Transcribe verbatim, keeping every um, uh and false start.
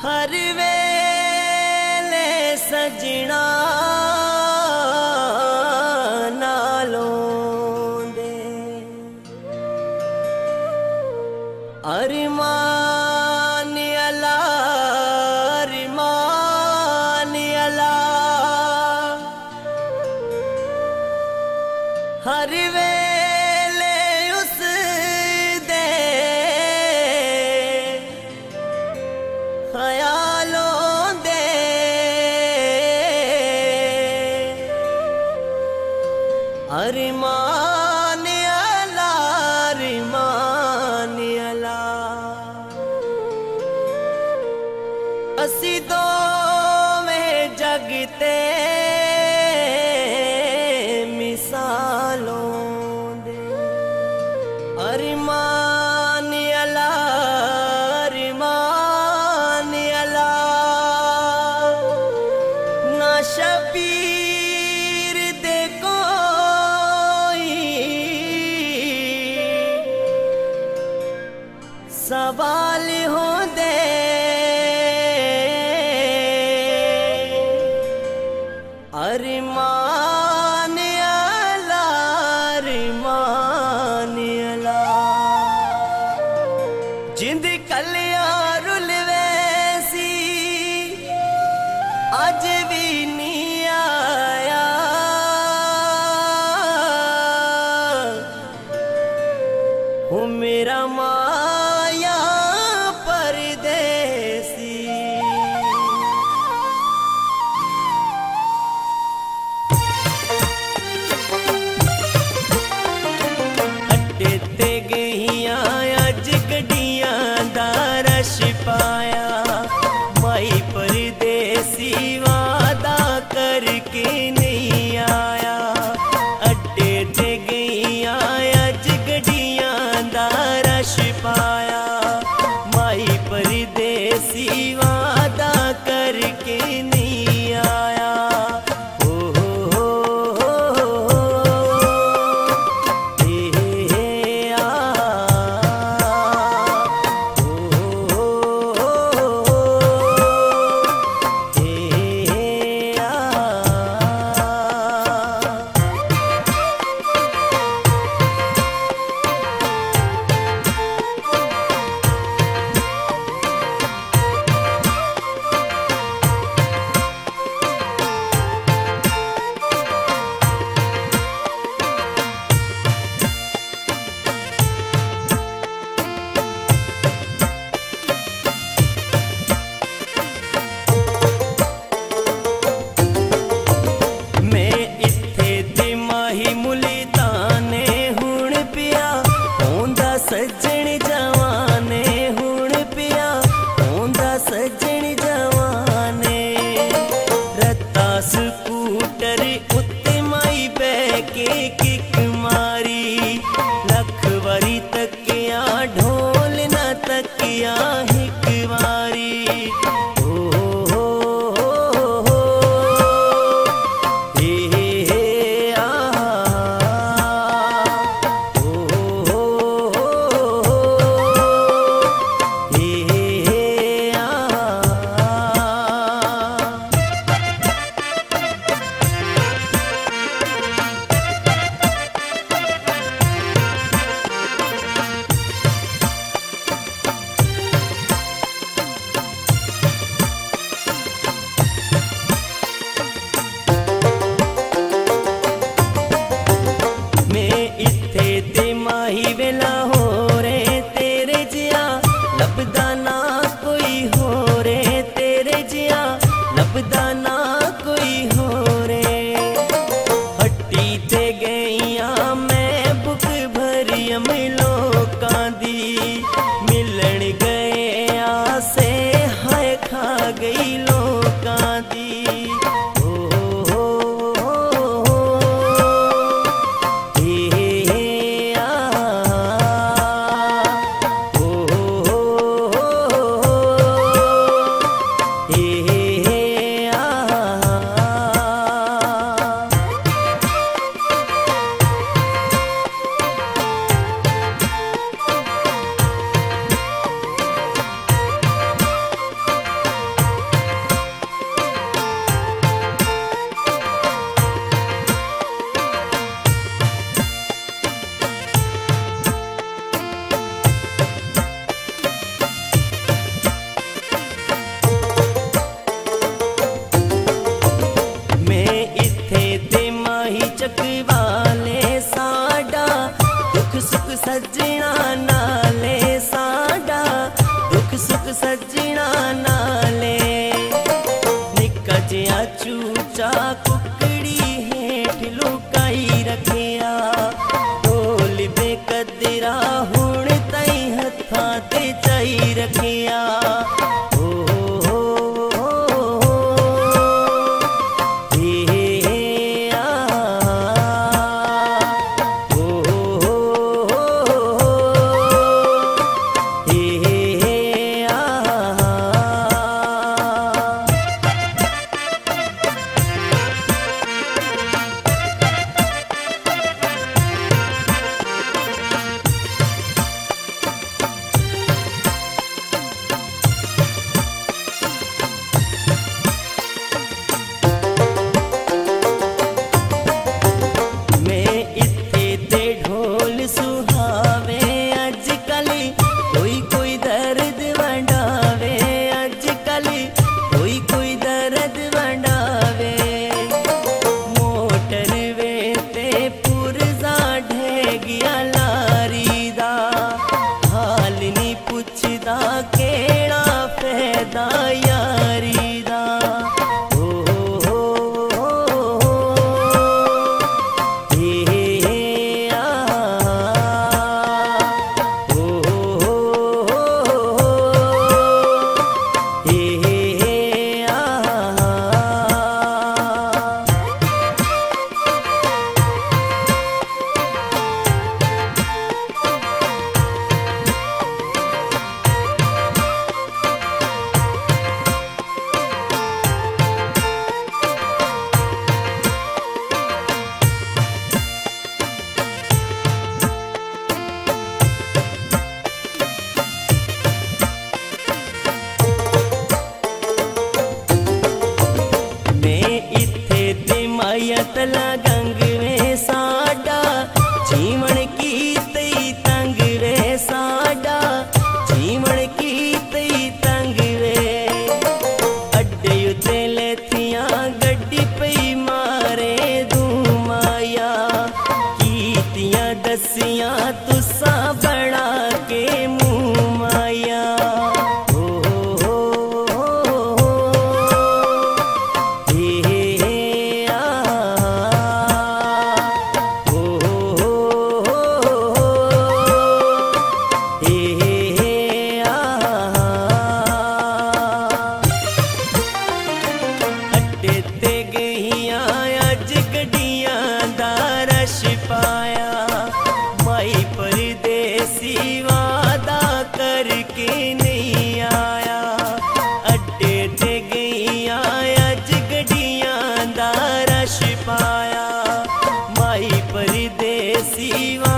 हर वेले सजना नालों दे अरमान अला अरमान अला हर वेले उस दे ख्यालों दे अरमान अला अरमान अला असी दो में जगते मिसालों दे अरमान अला अरमान अला ना शबीर दे कोई सवाल हो दे अरमान अला अरमान अला जिंद कलिया रुलवे सी अज भी नहीं आया हूँ मेरा माया परदेसी पाया माई परदेसी वादा करके नहीं आया अड्डे ते गईया अज गड्डियां दा रश पाया माई परदेसी वादा करके नहीं आया सज्जन जवाने हुण पिया होंदा सज्जन जवाने रत्ता स्कूटर उत्ते माई बैके किक मारी लख वारी तकिया ढोल न तकिया हिक वारी माही वेला हो रे तेरे जिया लभदा ना कोई हो रे तेरे जिया लभदा ना कोई हो रे हट्टी ते गईया मैं बुक भरियम लोकां दी मिलन गए आसे हाय खा गई लोकां दी फसला गंग में साडा जीवन की तई तंग वे साडा जीवन की तई तंग वे अड्डे उते लेथियां गड्डी पई मारे धूमाया कीतियां दसियां तुसा बड़ा के मुँह माया परदेसी